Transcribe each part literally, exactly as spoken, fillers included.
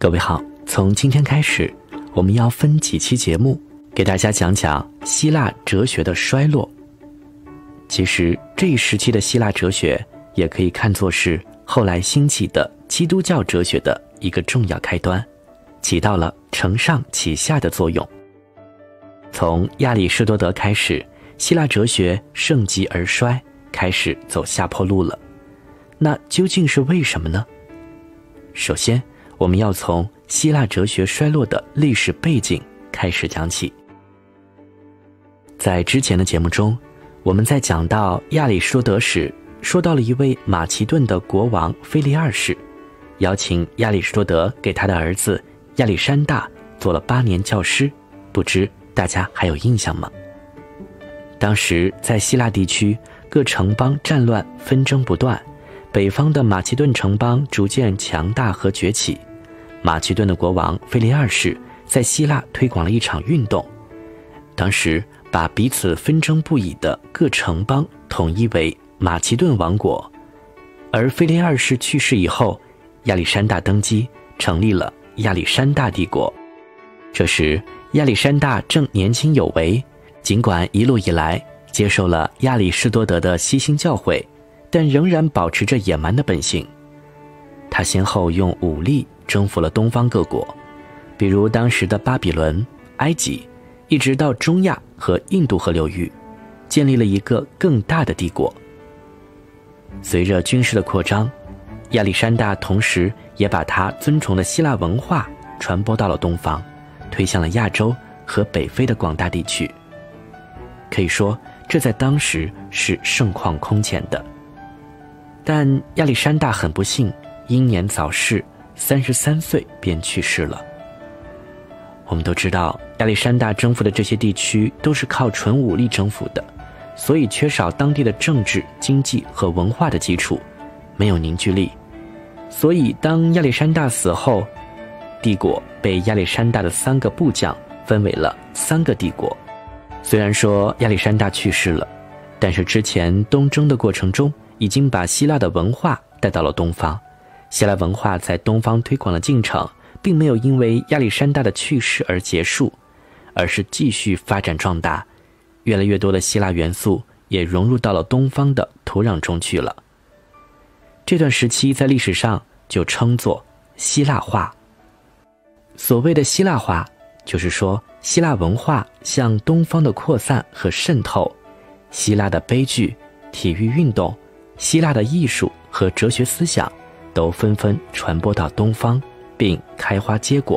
各位好，从今天开始，我们要分几期节目给大家讲讲希腊哲学的衰落。其实这一时期的希腊哲学也可以看作是后来兴起的基督教哲学的一个重要开端，起到了承上启下的作用。从亚里士多德开始，希腊哲学盛极而衰，开始走下坡路了。那究竟是为什么呢？首先，我们要从希腊哲学衰落的历史背景开始讲起。在之前的节目中，我们在讲到亚里士多德时，说到了一位马其顿的国王腓力二世，邀请亚里士多德给他的儿子亚历山大做了八年教师，不知大家还有印象吗？当时在希腊地区，各城邦战乱纷争不断，北方的马其顿城邦逐渐强大和崛起。马其顿的国王腓力二世在希腊推广了一场运动，当时把彼此纷争不已的各城邦统一为马其顿王国。而腓力二世去世以后，亚历山大登基，成立了亚历山大帝国。这时亚历山大正年轻有为，尽管一路以来接受了亚里士多德的悉心教诲，但仍然保持着野蛮的本性。他先后用武力征服了东方各国，比如当时的巴比伦、埃及，一直到中亚和印度河流域，建立了一个更大的帝国。随着军事的扩张，亚历山大同时也把他尊崇的希腊文化传播到了东方，推向了亚洲和北非的广大地区。可以说，这在当时是盛况空前的。但亚历山大很不幸，英年早逝，三十三岁便去世了。我们都知道，亚历山大征服的这些地区都是靠纯武力征服的，所以缺少当地的政治、经济和文化的基础，没有凝聚力。所以当亚历山大死后，帝国被亚历山大的三个部将分为了三个帝国。虽然说亚历山大去世了，但是之前东征的过程中已经把希腊的文化带到了东方，希腊文化在东方推广的进程并没有因为亚历山大的去世而结束，而是继续发展壮大，越来越多的希腊元素也融入到了东方的土壤中去了。这段时期在历史上就称作希腊化。所谓的希腊化，就是说希腊文化向东方的扩散和渗透，希腊的悲剧、体育运动、希腊的艺术和哲学思想都纷纷传播到东方，并开花结果。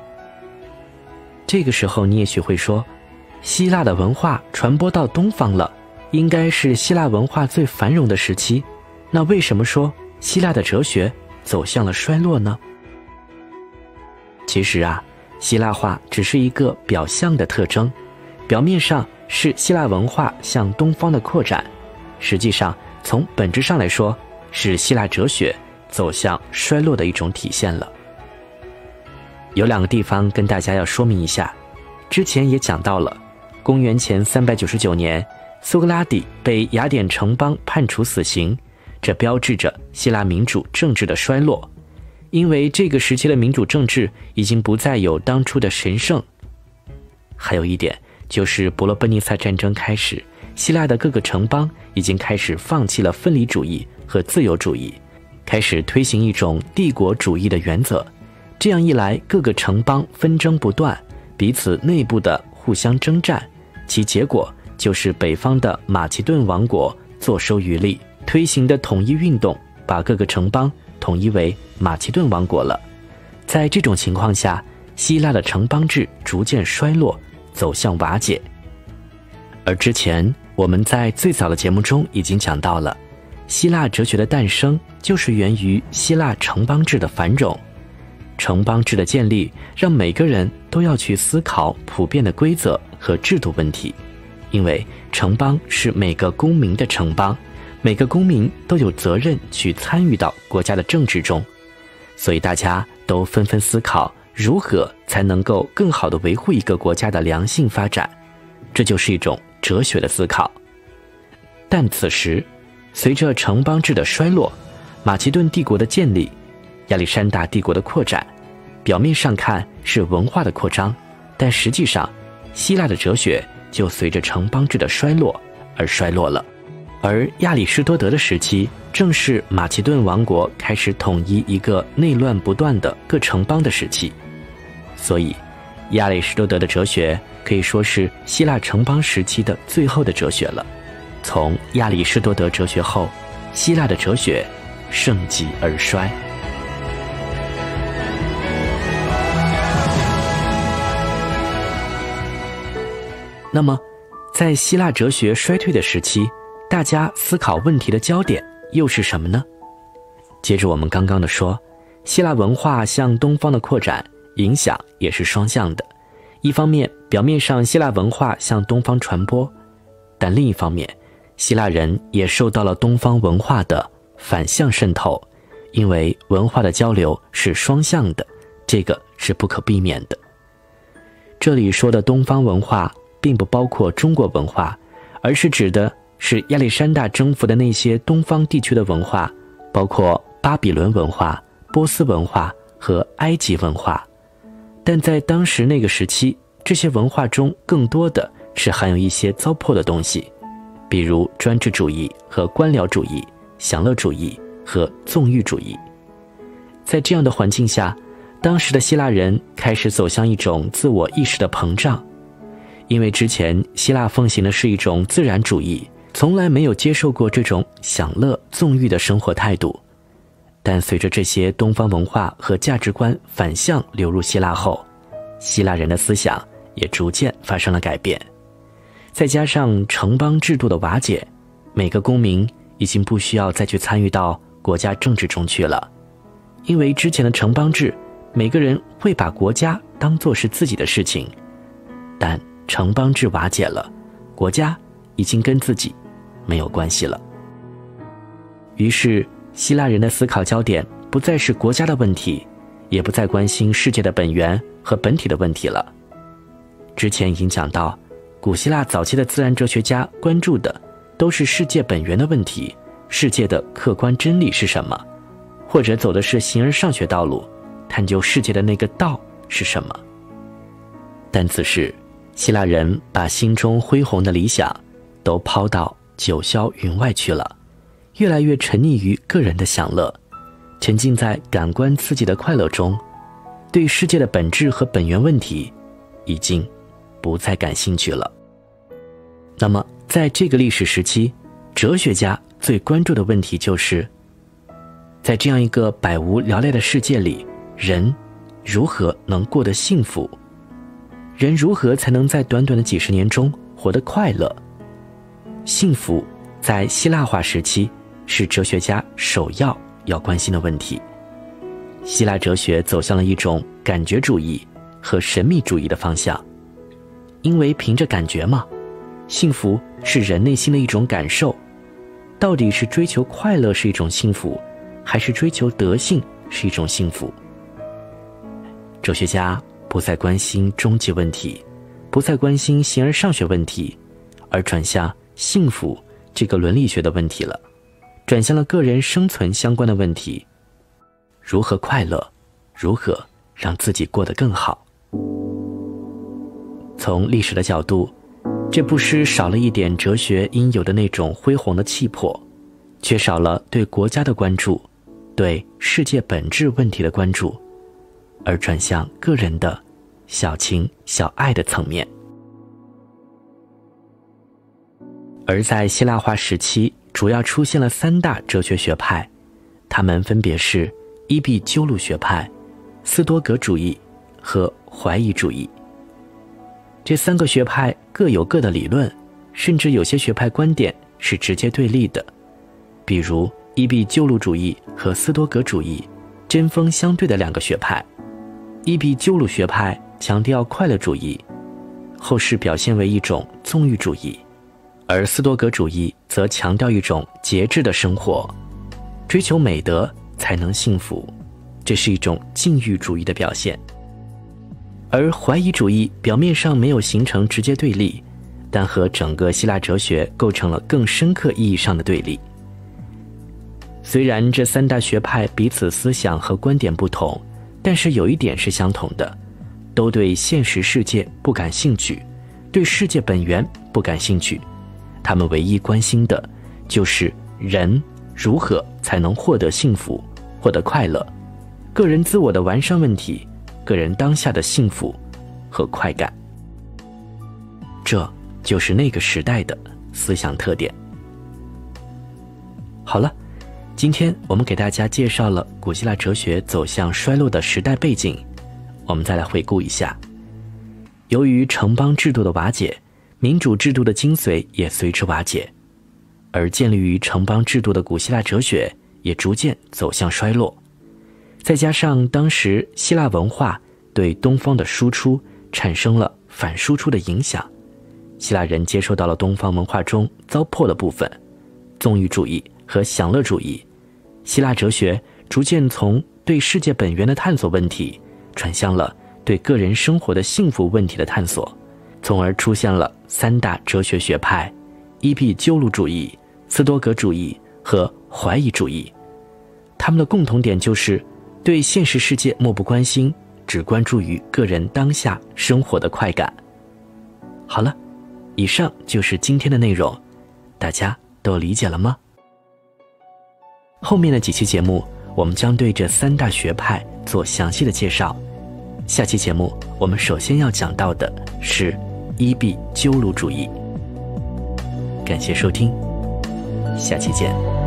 这个时候你也许会说，希腊的文化传播到东方了，应该是希腊文化最繁荣的时期，那为什么说希腊的哲学走向了衰落呢？其实啊，希腊化只是一个表象的特征，表面上是希腊文化向东方的扩展，实际上从本质上来说，是希腊哲学走向衰落的一种体现了。有两个地方跟大家要说明一下，之前也讲到了，公元前三百九十九年，苏格拉底被雅典城邦判处死刑，这标志着希腊民主政治的衰落。因为这个时期的民主政治已经不再有当初的神圣。还有一点就是伯罗奔尼撒战争开始，希腊的各个城邦已经开始放弃了分离主义和自由主义，开始推行一种帝国主义的原则。这样一来，各个城邦纷争不断，彼此内部的互相征战，其结果就是北方的马其顿王国坐收渔利，推行的统一运动把各个城邦统一为马其顿王国了。在这种情况下，希腊的城邦制逐渐衰落，走向瓦解。而之前我们在最早的节目中已经讲到了，希腊哲学的诞生就是源于希腊城邦制的繁荣。城邦制的建立让每个人都要去思考普遍的规则和制度问题，因为城邦是每个公民的城邦，每个公民都有责任去参与到国家的政治中，所以大家都纷纷思考如何才能够更好地维护一个国家的良性发展，这就是一种哲学的思考。但此时，随着城邦制的衰落，马其顿帝国的建立，亚历山大帝国的扩展， 表面上看是文化的扩张，但实际上希腊的哲学就随着城邦制的衰落而衰落了。而亚里士多德的时期正是马其顿王国开始统一一个内乱不断的各城邦的时期，所以亚里士多德的哲学可以说是希腊城邦时期的最后的哲学了。从亚里士多德哲学后，希腊的哲学盛极而衰。那么在希腊哲学衰退的时期，大家思考问题的焦点又是什么呢？接着我们刚刚的说，希腊文化向东方的扩展影响也是双向的，一方面表面上希腊文化向东方传播，但另一方面希腊人也受到了东方文化的反向渗透，因为文化的交流是双向的，这个是不可避免的。这里说的东方文化并不包括中国文化，而是指的是亚历山大征服的那些东方地区的文化，包括巴比伦文化、波斯文化和埃及文化。但在当时那个时期，这些文化中更多的是含有一些糟粕的东西，比如专制主义和官僚主义、享乐主义和纵欲主义。在这样的环境下，当时的希腊人开始走向一种自我意识的膨胀，因为之前希腊奉行的是一种自然主义，从来没有接受过这种享乐纵欲的生活态度。但随着这些东方文化和价值观反向流入希腊后，希腊人的思想也逐渐发生了改变。再加上城邦制度的瓦解，每个公民已经不需要再去参与到国家政治中去了，因为之前的城邦制，每个人会把国家当作是自己的事情，但城邦制瓦解了，国家已经跟自己没有关系了。于是希腊人的思考焦点不再是国家的问题，也不再关心世界的本源和本体的问题了。之前已经讲到，古希腊早期的自然哲学家关注的都是世界本源的问题，世界的客观真理是什么，或者走的是形而上学道路，探究世界的那个道是什么。但此时希腊人把心中恢宏的理想都抛到九霄云外去了，越来越沉溺于个人的享乐，沉浸在感官刺激的快乐中，对世界的本质和本源问题已经不再感兴趣了。那么在这个历史时期，哲学家最关注的问题就是，在这样一个百无聊赖的世界里，人如何能过得幸福？人如何才能在短短的几十年中活得快乐？幸福在希腊化时期是哲学家首要要关心的问题。希腊哲学走向了一种感觉主义和神秘主义的方向，因为凭着感觉嘛，幸福是人内心的一种感受，到底是追求快乐是一种幸福，还是追求德性是一种幸福？哲学家不再关心终极问题，不再关心形而上学问题，而转向幸福这个伦理学的问题了，转向了个人生存相关的问题，如何快乐，如何让自己过得更好。从历史的角度，这不失少了一点哲学应有的那种恢宏的气魄，缺少了对国家的关注，对世界本质问题的关注，而转向个人的小情小爱的层面。而在希腊化时期，主要出现了三大哲学学派，它们分别是伊壁鸠鲁学派、斯多葛主义和怀疑主义。这三个学派各有各的理论，甚至有些学派观点是直接对立的，比如伊壁鸠鲁主义和斯多葛主义，针锋相对的两个学派。伊壁鸠鲁学派强调快乐主义，后世表现为一种纵欲主义，而斯多葛主义则强调一种节制的生活，追求美德才能幸福，这是一种禁欲主义的表现。而怀疑主义表面上没有形成直接对立，但和整个希腊哲学构成了更深刻意义上的对立。虽然这三大学派彼此思想和观点不同， 但是有一点是相同的，都对现实世界不感兴趣，对世界本源不感兴趣。他们唯一关心的就是人如何才能获得幸福，获得快乐，个人自我的完善问题，个人当下的幸福和快感。这就是那个时代的思想特点。好了，今天我们给大家介绍了古希腊哲学走向衰落的时代背景，我们再来回顾一下。由于城邦制度的瓦解，民主制度的精髓也随之瓦解，而建立于城邦制度的古希腊哲学也逐渐走向衰落。再加上当时希腊文化对东方的输出产生了反输出的影响，希腊人接受到了东方文化中糟粕的部分，纵欲主义和享乐主义。希腊哲学逐渐从对世界本源的探索问题，转向了对个人生活的幸福问题的探索，从而出现了三大哲学学派：伊壁鸠鲁主义、斯多葛主义和怀疑主义。他们的共同点就是对现实世界漠不关心，只关注于个人当下生活的快感。好了，以上就是今天的内容，大家都理解了吗？后面的几期节目，我们将对这三大学派做详细的介绍。下期节目，我们首先要讲到的是伊壁鸠鲁主义。感谢收听，下期见。